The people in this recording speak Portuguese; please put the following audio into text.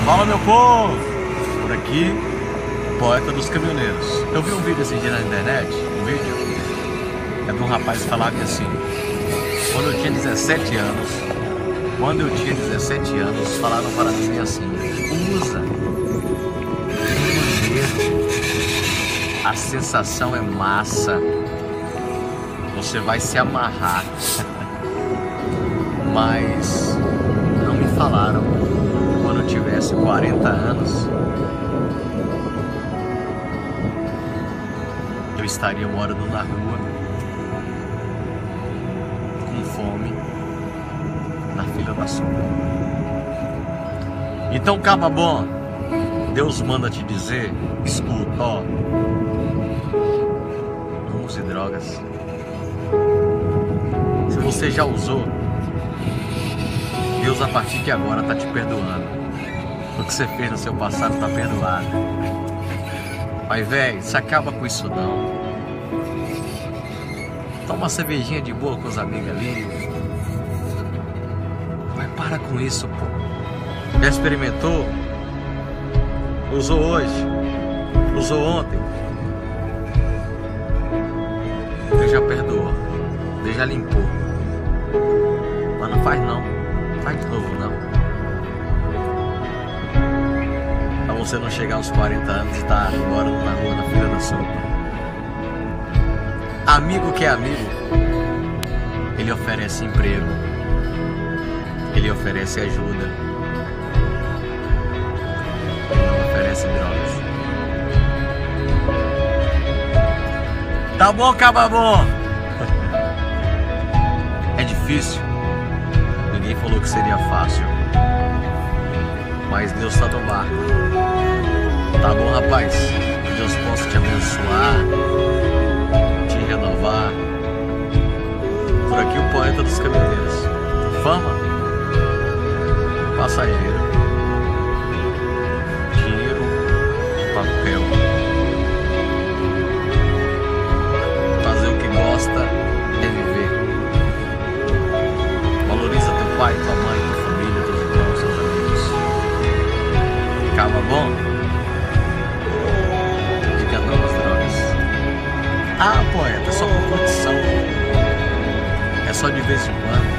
Fala, meu povo! Por aqui, Poeta dos Caminhoneiros. Eu vi um vídeo esse dia na internet, um vídeo é de um rapaz que falava assim: quando eu tinha 17 anos, falaram para mim assim: usa verde, a sensação é massa, você vai se amarrar. Mas não me falaram que quando eu tivesse 40 anos eu estaria morando na rua, com fome, na fila da sopa. Então, caba bom, Deus manda te dizer, escuta, ó, não use drogas. Se você já usou, Deus a partir de agora está te perdoando. O que você fez no seu passado está perdoado. Mas, velho, se acaba com isso não. Toma uma cervejinha de boa com os amigos ali. Mas para com isso, pô. Já experimentou? Usou hoje? Usou ontem? Deus já perdoou. Deus já limpou. Mas não faz não. Faz de novo não. Pra você não chegar aos 40 anos e estar agora na rua, na fila da sopa. Amigo que é amigo, ele oferece emprego, ele oferece ajuda, ele não oferece drogas. Tá bom, caba bom? É difícil. Ninguém falou que seria fácil, mas Deus tá no barco. Tá bom, rapaz? Que Deus possa te abençoar, te renovar. Por aqui o Poeta dos Caminhoneiros. Fama passageiro, dinheiro, papel. Fazer o que gosta é viver. Valoriza teu pai, tua mãe, tua família, teus irmãos, teus amigos. Acaba bom? Diga não às drogas. Ah, poeta, é só por curtição. É só de vez em quando.